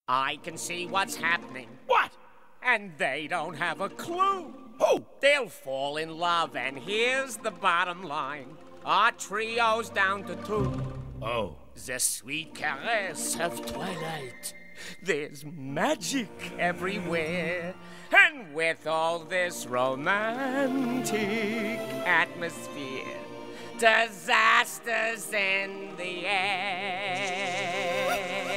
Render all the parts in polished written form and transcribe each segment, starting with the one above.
I can see what's happening. What? And they don't have a clue. Who? They'll fall in love, and here's the bottom line. Our trio's down to 2. Oh. The sweet caress of twilight. There's magic everywhere. And with all this romantic atmosphere, disasters in the air.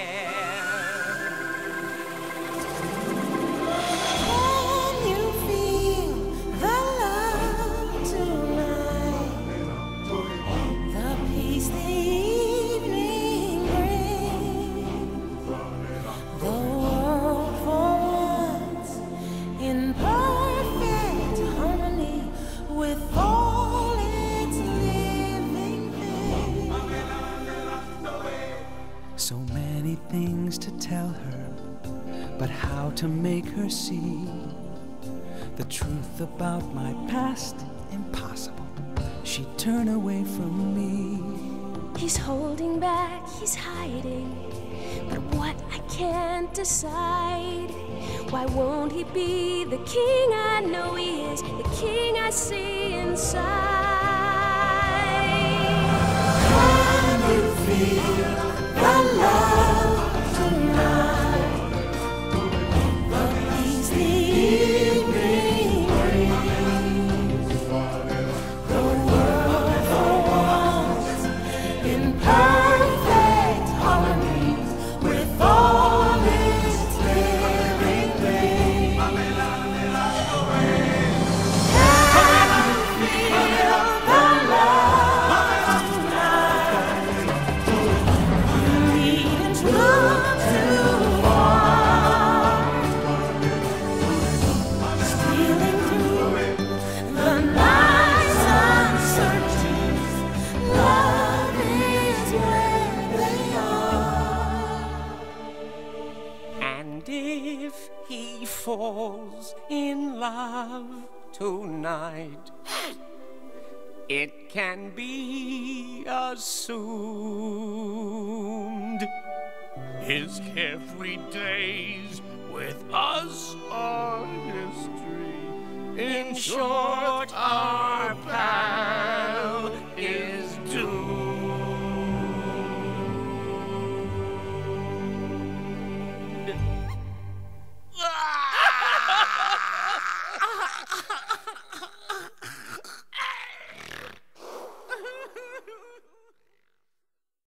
Can you feel the love tonight? The peace the evening brings. The world for once in perfect harmony with all its living things. So many things to tell her, but how to make her see the truth about my past? Impossible. She'd turn away from me. He's holding back, he's hiding, but what I can't decide. Why won't he be the king I know he is, the king I see inside? Can you feel the love tonight? The peace the evening brings. The world for once in perfect harmony with all its living things. Can you feel the love tonight? You needn't look too far. Stealing through the night's uncertainties, love is where they are. And if he falls in love tonight, it can be assumed His carefree days with us are history. in short, our